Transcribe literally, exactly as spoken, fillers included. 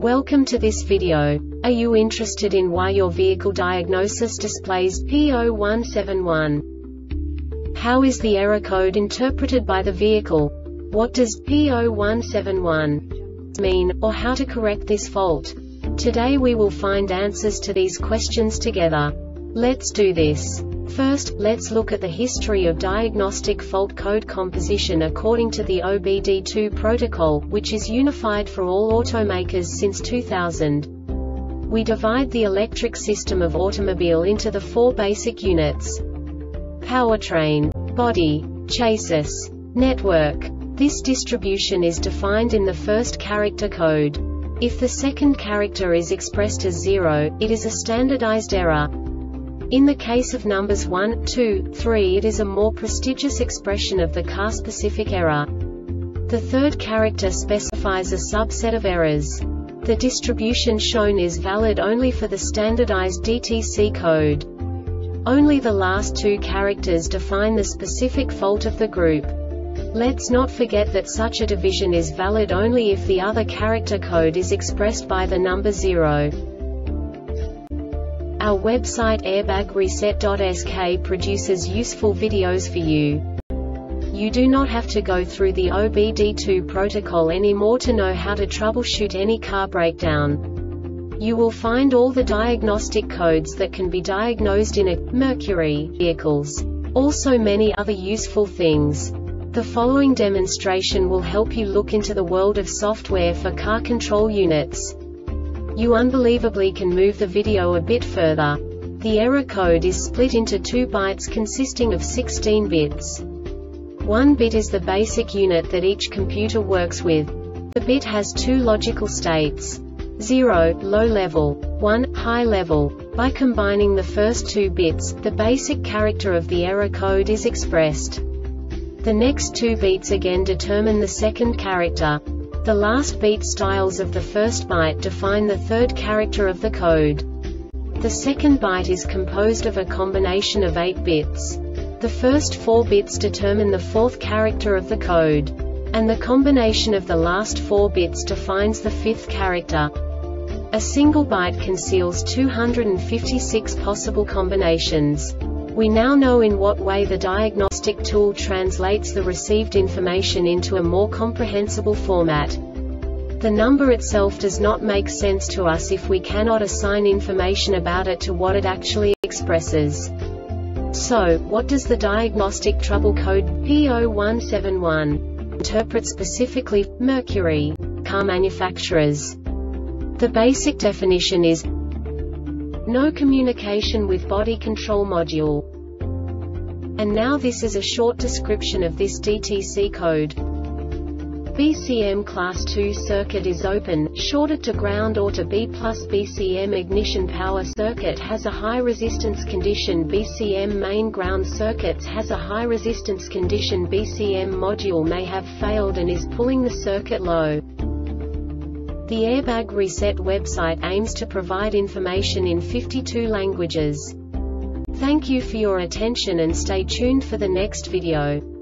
Welcome to this video. Are you interested in why your vehicle diagnosis displays P zero one seven one? How is the error code interpreted by the vehicle? What does P zero one seven one mean, or how to correct this fault? Today we will find answers to these questions together. Let's do this. First, let's look at the history of diagnostic fault code composition according to the O B D two protocol, which is unified for all automakers since two thousand. We divide the electric system of automobile into the four basic units: powertrain, body, chassis, network. This distribution is defined in the first character code. If the second character is expressed as zero, it is a standardized error. In the case of numbers one, two, three, it is a more prestigious expression of the car-specific error. The third character specifies a subset of errors. The distribution shown is valid only for the standardized D T C code. Only the last two characters define the specific fault of the group. Let's not forget that such a division is valid only if the other character code is expressed by the number zero. Our website airbag reset dot S K produces useful videos for you. You do not have to go through the O B D two protocol anymore to know how to troubleshoot any car breakdown. You will find all the diagnostic codes that can be diagnosed in a Mercury vehicles. Also many other useful things. The following demonstration will help you look into the world of software for car control units. You unbelievably can move the video a bit further. The error code is split into two bytes consisting of sixteen bits. One bit is the basic unit that each computer works with. The bit has two logical states: zero, low level, one, high level. By combining the first two bits, the basic character of the error code is expressed. The next two beats again determine the second character. The last beat styles of the first byte define the third character of the code. The second byte is composed of a combination of eight bits. The first four bits determine the fourth character of the code. And the combination of the last four bits defines the fifth character. A single byte conceals two hundred fifty-six possible combinations. We now know in what way the diagnostic tool translates the received information into a more comprehensible format. The number itself does not make sense to us if we cannot assign information about it to what it actually expresses. So, what does the diagnostic trouble code P zero one seven one interpret specifically for Mercury car manufacturers? The basic definition is no communication with body control module. And now this is a short description of this D T C code. B C M class two circuit is open, shorted to ground or to B plus. B C M ignition power circuit has a high resistance condition. B C M main ground circuits has a high resistance condition. B C M module may have failed and is pulling the circuit low. The Airbag Reset website aims to provide information in fifty-two languages. Thank you for your attention and stay tuned for the next video.